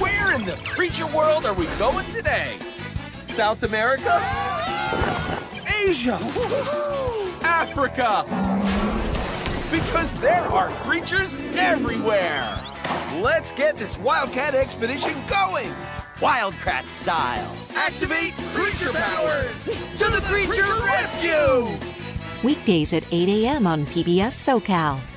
Where in the creature world are we going today? South America? Asia? Africa? Because there are creatures everywhere! Let's get this Wildcat expedition going! Wildcat style! Activate creature powers! To the creature rescue! Weekdays at 8 a.m. on PBS SoCal.